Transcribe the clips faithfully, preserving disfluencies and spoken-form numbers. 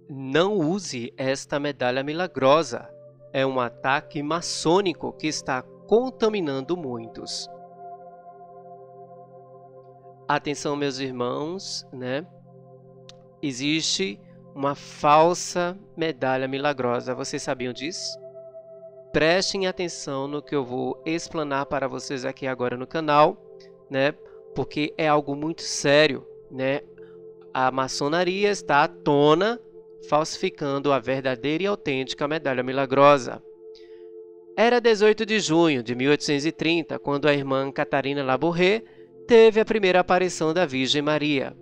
Não use esta medalha milagrosa. É um ataque maçônico que está contaminando muitos. Atenção, meus irmãos, né? Existe uma falsa medalha milagrosa. Vocês sabiam disso? Prestem atenção no que eu vou explanar para vocês aqui agora no canal, né? Porque é algo muito sério, né? A maçonaria está à tona, falsificando a verdadeira e autêntica medalha milagrosa. Era dezoito de junho de mil oitocentos e trinta, quando a irmã Catarina Labouré teve a primeira aparição da Virgem Maria.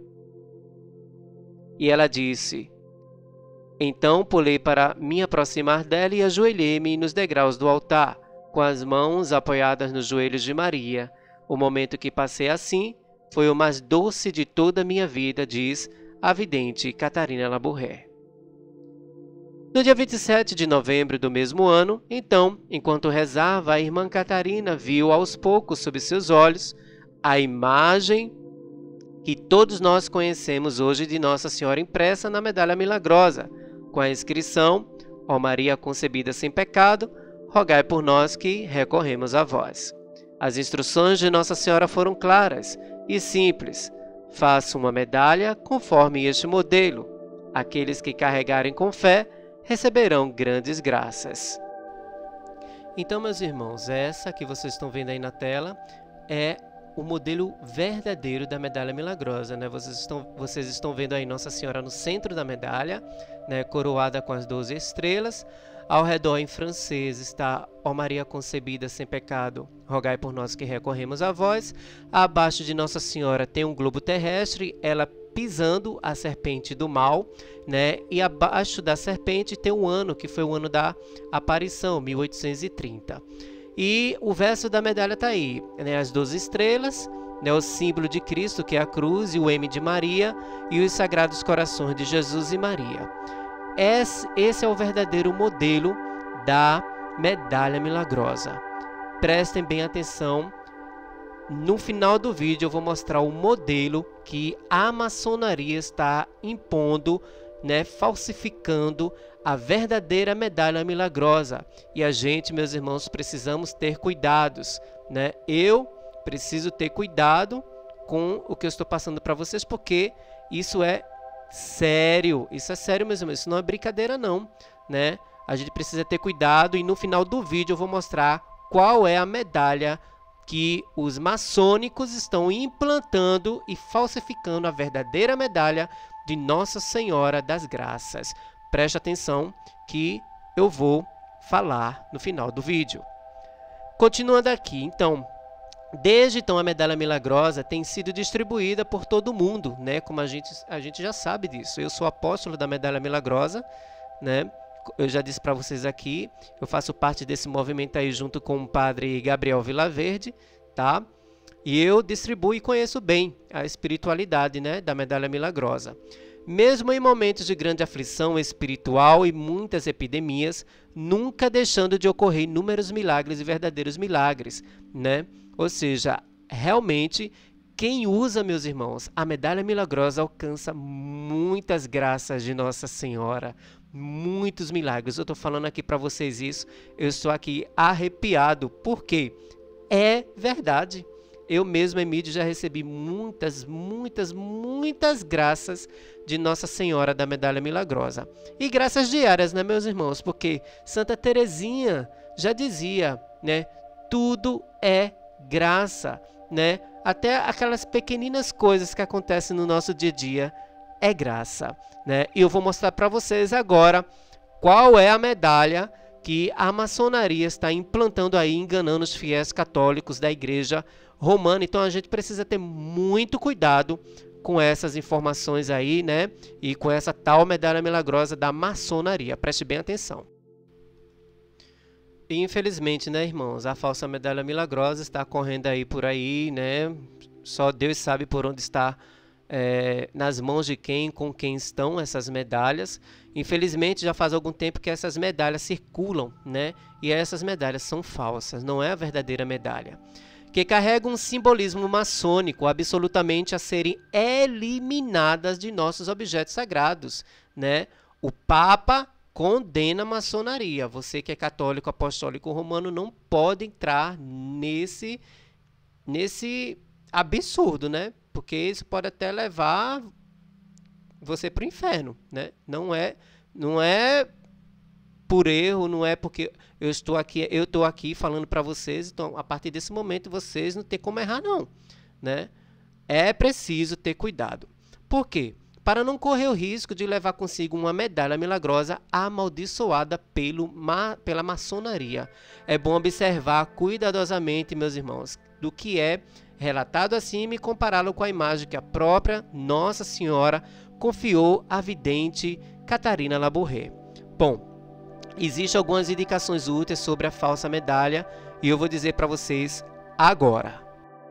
E ela disse: então pulei para me aproximar dela e ajoelhei-me nos degraus do altar, com as mãos apoiadas nos joelhos de Maria. O momento que passei assim foi o mais doce de toda a minha vida, diz a vidente Catarina Labouré. No dia vinte e sete de novembro do mesmo ano, então, enquanto rezava, a irmã Catarina viu aos poucos sob seus olhos a imagem que todos nós conhecemos hoje de Nossa Senhora impressa na medalha milagrosa, com a inscrição: ó Maria concebida sem pecado, rogai por nós que recorremos a vós. As instruções de Nossa Senhora foram claras e simples. Faça uma medalha conforme este modelo. Aqueles que carregarem com fé receberão grandes graças. Então, meus irmãos, essa que vocês estão vendo aí na tela é o modelo verdadeiro da medalha milagrosa, né? Vocês estão, vocês estão vendo aí Nossa Senhora no centro da medalha, né? Coroada com as doze estrelas. Ao redor, em francês, está: ó Maria concebida sem pecado, rogai por nós que recorremos a vós. Abaixo de Nossa Senhora tem um globo terrestre, ela pisando a serpente do mal, né? E abaixo da serpente tem um ano, que foi o ano da aparição, mil oitocentos e trinta. E o verso da medalha está aí, né? As doze estrelas, né? O símbolo de Cristo, que é a cruz, e o M de Maria, e os sagrados corações de Jesus e Maria. Esse é o verdadeiro modelo da medalha milagrosa. Prestem bem atenção. No final do vídeo eu vou mostrar o modelo que a maçonaria está impondo, né, falsificando a verdadeira medalha milagrosa. E a gente, meus irmãos, precisamos ter cuidados, né? Eu preciso ter cuidado com o que eu estou passando para vocês, porque isso é sério. Isso é sério, meus irmãos. Isso não é brincadeira, não, né? A gente precisa ter cuidado, e no final do vídeo eu vou mostrar qual é a medalha que os maçônicos estão implantando e falsificando a verdadeira medalha de Nossa Senhora das Graças. Preste atenção que eu vou falar no final do vídeo. Continuando aqui, então, desde então a medalha milagrosa tem sido distribuída por todo o mundo, né? Como a gente, a gente já sabe disso. Eu sou apóstolo da medalha milagrosa, né? Eu já disse para vocês aqui, eu faço parte desse movimento aí junto com o padre Gabriel Vilaverde, tá? E eu distribuo e conheço bem a espiritualidade, né, da medalha milagrosa. Mesmo em momentos de grande aflição espiritual e muitas epidemias, nunca deixando de ocorrer inúmeros milagres e verdadeiros milagres, né? Ou seja, realmente, quem usa, meus irmãos, a medalha milagrosa alcança muitas graças de Nossa Senhora, muitos milagres. Eu estou falando aqui para vocês isso, eu estou aqui arrepiado, porque é verdade. Eu mesmo, Emílio, já recebi muitas, muitas, muitas graças de Nossa Senhora da Medalha Milagrosa. E graças diárias, né, meus irmãos? Porque Santa Teresinha já dizia, né? Tudo é graça, né? Até aquelas pequeninas coisas que acontecem no nosso dia a dia é graça, né? E eu vou mostrar para vocês agora qual é a medalha que a maçonaria está implantando aí, enganando os fiéis católicos da Igreja Romana. Então a gente precisa ter muito cuidado com essas informações aí, né? E com essa tal medalha milagrosa da maçonaria. Preste bem atenção. E infelizmente, né, irmãos, a falsa medalha milagrosa está correndo aí por aí, né? Só Deus sabe por onde está, é, nas mãos de quem, com quem estão essas medalhas. Infelizmente, já faz algum tempo que essas medalhas circulam, né? E essas medalhas são falsas, não é a verdadeira medalha, que carregam um simbolismo maçônico absolutamente a serem eliminadas de nossos objetos sagrados, né? O Papa condena a maçonaria. Você que é católico, apostólico romano não pode entrar nesse, nesse absurdo, né? Porque isso pode até levar você para o inferno, né? Não é, não é por erro, não é porque eu estou aqui, eu estou aqui falando para vocês, então a partir desse momento vocês não tem como errar não, né? É preciso ter cuidado. Por quê? Para não correr o risco de levar consigo uma medalha milagrosa amaldiçoada pelo, ma, pela maçonaria. É bom observar cuidadosamente, meus irmãos, do que é relatado acima e compará-lo com a imagem que a própria Nossa Senhora confiou à vidente Catarina Labouré. Bom, existem algumas indicações úteis sobre a falsa medalha e eu vou dizer para vocês agora.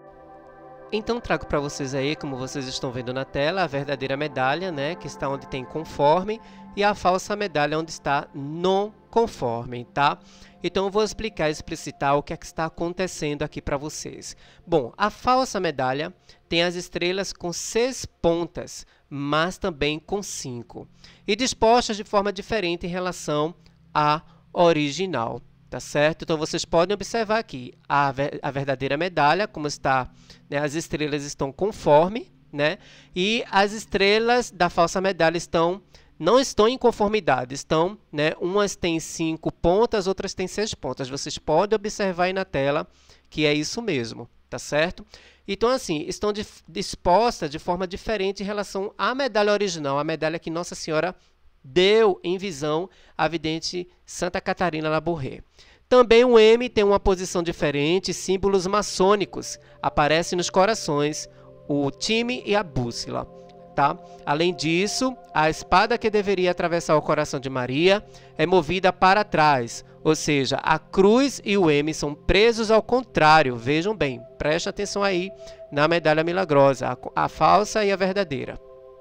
Então trago para vocês aí, como vocês estão vendo na tela, a verdadeira medalha, né, que está onde tem conforme, e a falsa medalha onde está não conforme, tá? Então eu vou explicar e explicitar o que é que está acontecendo aqui para vocês. Bom, a falsa medalha tem as estrelas com seis pontas, mas também com cinco, e dispostas de forma diferente em relação à original, tá certo? Então vocês podem observar aqui a, ver, a verdadeira medalha, como está, né, as estrelas estão conforme, né? E as estrelas da falsa medalha estão, não estão em conformidade, estão, né, umas têm cinco pontas, outras têm seis pontas. Vocês podem observar aí na tela que é isso mesmo, tá certo? Então assim, estão de, dispostas de forma diferente em relação à medalha original, a medalha que Nossa Senhora deu em visão à vidente Santa Catarina Labouré. Também o M tem uma posição diferente, símbolos maçônicos aparecem nos corações, o time e a bússola, tá? Além disso, a espada que deveria atravessar o coração de Maria é movida para trás, ou seja, a cruz e o M são presos ao contrário. Vejam bem, preste atenção aí na medalha milagrosa, a, a falsa e a verdadeira.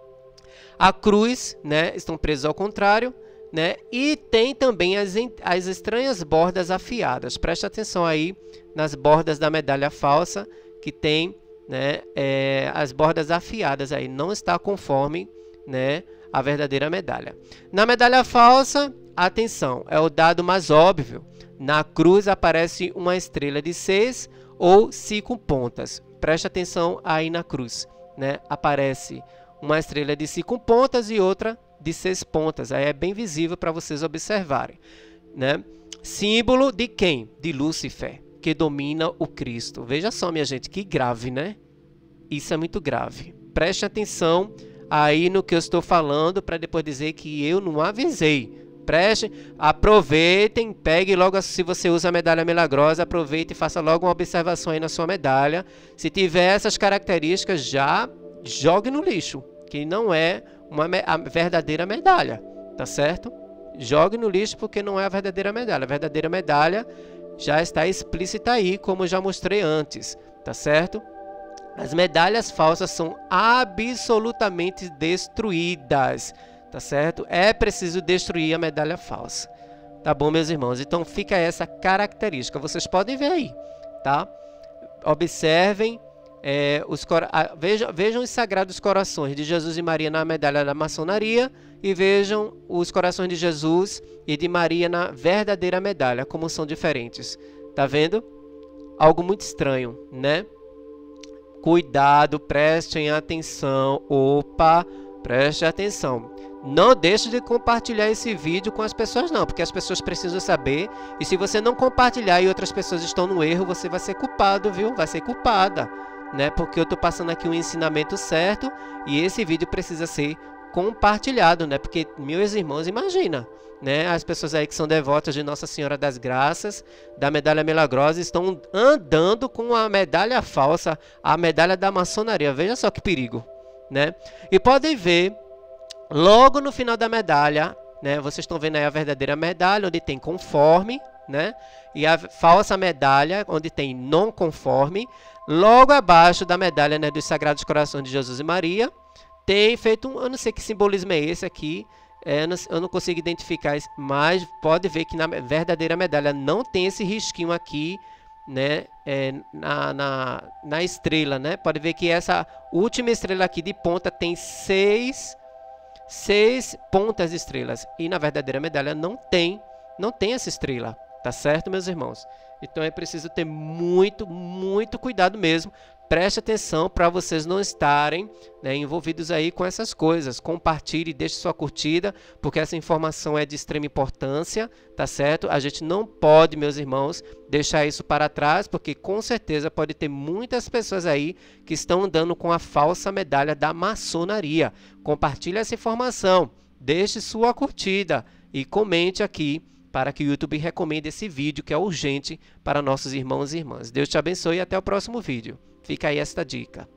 A cruz, né, estão presos ao contrário, né, e tem também as, as estranhas bordas afiadas. Preste atenção aí nas bordas da medalha falsa, que tem, né, é, as bordas afiadas aí. Não está conforme, né, a verdadeira medalha. Na medalha falsa, atenção, é o dado mais óbvio. Na cruz aparece uma estrela de seis ou cinco pontas. Preste atenção aí na cruz, né, aparece uma estrela de cinco pontas e outra de seis pontas. Aí é bem visível para vocês observarem, né? Símbolo de quem? De Lúcifer, que domina o Cristo. Veja só, minha gente, que grave, né? Isso é muito grave. Preste atenção aí no que eu estou falando para depois dizer que eu não avisei. Preste, aproveitem, pegue logo, se você usa a medalha milagrosa, aproveite e faça logo uma observação aí na sua medalha. Se tiver essas características, já jogue no lixo, que não é uma a verdadeira medalha, tá certo? Jogue no lixo porque não é a verdadeira medalha. A verdadeira medalha já está explícita aí, como já mostrei antes, tá certo? As medalhas falsas são absolutamente destruídas, tá certo? É preciso destruir a medalha falsa, tá bom, meus irmãos? Então fica essa característica, vocês podem ver aí, tá? Observem. É, os a, vejam, vejam os sagrados corações de Jesus e Maria na medalha da maçonaria e vejam os corações de Jesus e de Maria na verdadeira medalha, como são diferentes. Tá vendo? Algo muito estranho, né? Cuidado, prestem atenção. Opa, preste atenção. Não deixe de compartilhar esse vídeo com as pessoas não, porque as pessoas precisam saber. E se você não compartilhar e outras pessoas estão no erro, você vai ser culpado, viu? Vai ser culpada. Né? Porque eu estou passando aqui um ensinamento certo e esse vídeo precisa ser compartilhado, né? Porque, meus irmãos, imagina, né? As pessoas aí que são devotas de Nossa Senhora das Graças, da medalha milagrosa, estão andando com a medalha falsa, a medalha da maçonaria. Veja só que perigo, né? E podem ver, logo no final da medalha, né? Vocês estão vendo aí a verdadeira medalha, onde tem conforme, né? E a falsa medalha, onde tem não conforme. Logo abaixo da medalha, né, dos Sagrados Corações de Jesus e Maria, tem feito um, eu não sei que simbolismo é esse aqui, é, eu, não, eu não consigo identificar, mas pode ver que na verdadeira medalha não tem esse risquinho aqui, né, é, na, na, na estrela, né? Pode ver que essa última estrela aqui de ponta tem seis, seis pontas de estrelas. E na verdadeira medalha não tem, não tem essa estrela. Tá certo, meus irmãos? Então é preciso ter muito, muito cuidado mesmo. Preste atenção para vocês não estarem, né, envolvidos aí com essas coisas. Compartilhe, deixe sua curtida, porque essa informação é de extrema importância, tá certo? A gente não pode, meus irmãos, deixar isso para trás, porque com certeza pode ter muitas pessoas aí que estão andando com a falsa medalha da maçonaria. Compartilhe essa informação, deixe sua curtida e comente aqui para que o YouTube recomende esse vídeo que é urgente para nossos irmãos e irmãs. Deus te abençoe e até o próximo vídeo. Fica aí esta dica.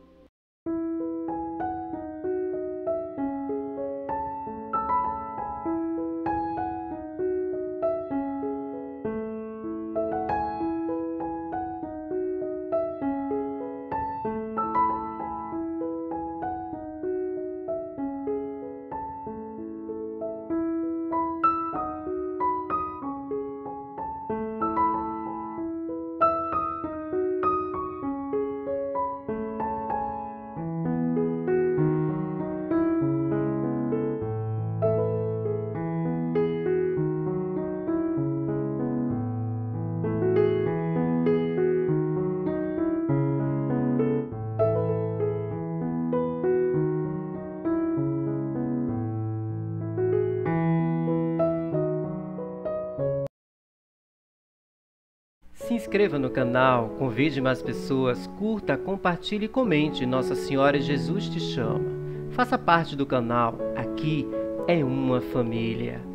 Se inscreva no canal, convide mais pessoas, curta, compartilhe e comente. Nossa Senhora Jesus te chama. Faça parte do canal. Aqui é uma família.